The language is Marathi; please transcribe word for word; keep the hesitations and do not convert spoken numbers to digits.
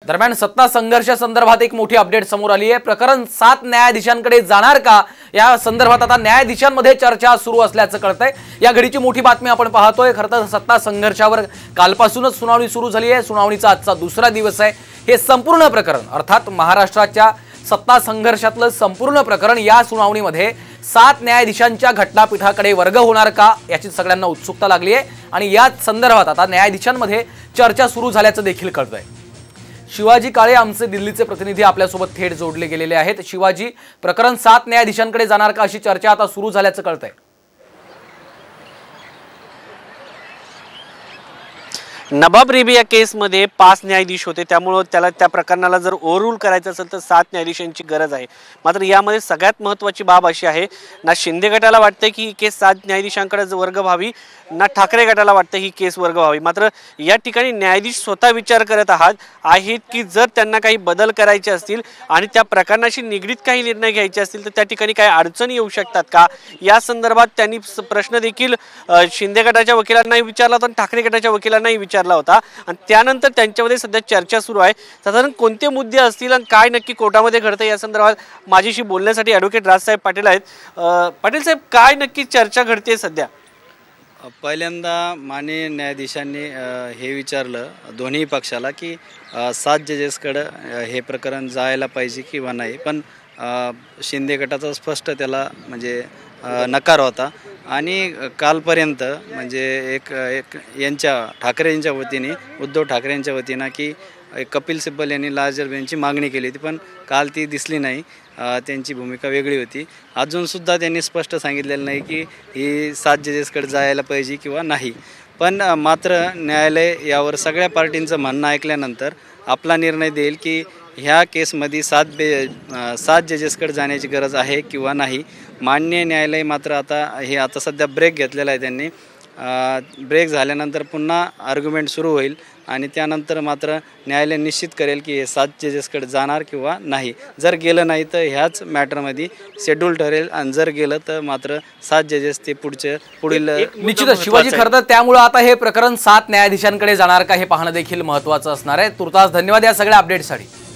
दरम्यान सत्ता संघर्ष संदर्भात एक मोठी अपडेट समोर आली आहे। प्रकरण सात न्यायाधीशांकडे जाणार का या संदर्भात आता न्यायाधीशांमध्ये चर्चा सुरू असल्याचं कळतंय। या घडीची मोठी बातमी आपण पाहतोय। खरं तर सत्ता संघर्षावर कालपासूनच सुनावणी सुरू झाली आहे। सुनावणीचा आजचा दुसरा दिवस आहे। हे संपूर्ण प्रकरण अर्थात महाराष्ट्राच्या सत्ता संघर्षातलं संपूर्ण प्रकरण या सुनावणीमध्ये सात न्यायाधीशांच्या घटनापीठाकडे वर्ग होणार का याची सगळ्यांना उत्सुकता लागली आहे आणि याच संदर्भात आता न्यायाधीशांमध्ये चर्चा सुरू झाल्याचं देखील कळतंय। शिवाजी काळे आमचे दिल्लीचे प्रतिनिधी आपल्यासोबत थेट जोडले गेलेले आहेत। शिवाजी, प्रकरण सात न्यायाधीशांकडे जाणार का अशी चर्चा आता सुरू झाल्याचं कळतंय। नवाब रेबी या केसमध्ये पाच न्यायाधीश होते, त्यामुळे त्याला त्या प्रकरणाला जर ओव्हररूल करायचं असेल तर सात न्यायाधीशांची गरज आहे। मात्र यामध्ये सगळ्यात महत्त्वाची बाब अशी आहे, ना शिंदे गटाला वाटते की ही केस सात न्यायाधीशांकडे वर्ग व्हावी, ना ठाकरे गटाला वाटतं ही केस वर्ग व्हावी। मात्र या ठिकाणी न्यायाधीश स्वतः विचार करत आहात आहेत की जर त्यांना काही बदल करायचे असतील आणि त्या प्रकरणाशी निगडीत काही निर्णय घ्यायचे असतील तर त्या ठिकाणी काही अडचणी येऊ शकतात का, या संदर्भात त्यांनी प्रश्न देखील शिंदे गटाच्या वकिलांनाही विचारला होता आणि ठाकरे गटाच्या वकिलांनाही विचारला होता आणि त्यानंतर त्यांच्यामध्ये सध्या चर्चा सुरू आहे। साधारण कोणते मुद्दे असतील आणि काय नक्की कोर्टामध्ये घडतं या संदर्भात माझ्याशी बोलण्यासाठी ॲडव्होकेट राजसाहेब पाटील आहेत। पाटील साहेब, काय नक्की चर्चा घडते सध्या? पहिल्यांदा माननीय न्यायाधीशांनी हे विचारलं दोन्ही पक्षाला की सात जजेसकडं हे प्रकरण जायला पाहिजे किंवा नाही, पण शिंदे गटाचा स्पष्ट त्याला म्हणजे नकार होता आणि कालपर्यंत म्हणजे एक एक यांच्या ठाकरे यांच्या वतीने उद्धव ठाकरे यांच्या वतीनं की कपिल सिब्बल यांनी लार्जर बेंचची मागणी केली होती, पण काल ती दिसली नाही। त्यांची भूमिका वेगळी होती। अजूनसुद्धा त्यांनी स्पष्ट सांगितलेलं नाही की ही सात जजेसकडे जायला पाहिजे किंवा नाही, पण मात्र न्यायालय यावर सगळ्या पार्टींचं म्हणणं ऐकल्यानंतर आपला निर्णय देईल की ह्या केसमध्ये सात बे सात जजेसकडे जाण्याची गरज आहे किंवा नाही। माननीय न्यायालय मात्र आता हे आता सध्या ब्रेक घेतलेला आहे त्यांनी। ब्रेक झाल्यानंतर पुन्हा आर्ग्युमेंट सुरू होईल आणि त्यानंतर मात्र न्यायालय निश्चित करेल की हे सात जजेसकडे जाणार किंवा नाही। जर गेलं नाही तर ह्याच मॅटरमध्ये शेड्यूल ठरेल आणि जर गेलं तर मात्र सात जजेस ते पुढचे पुढील निश्चितच शिवाजी, खरं तर त्यामुळे आता हे प्रकरण सात न्यायाधीशांकडे जाणार का हे पाहणं देखील महत्त्वाचं असणार आहे। तुर्तास धन्यवाद या सगळ्या अपडेटसाठी।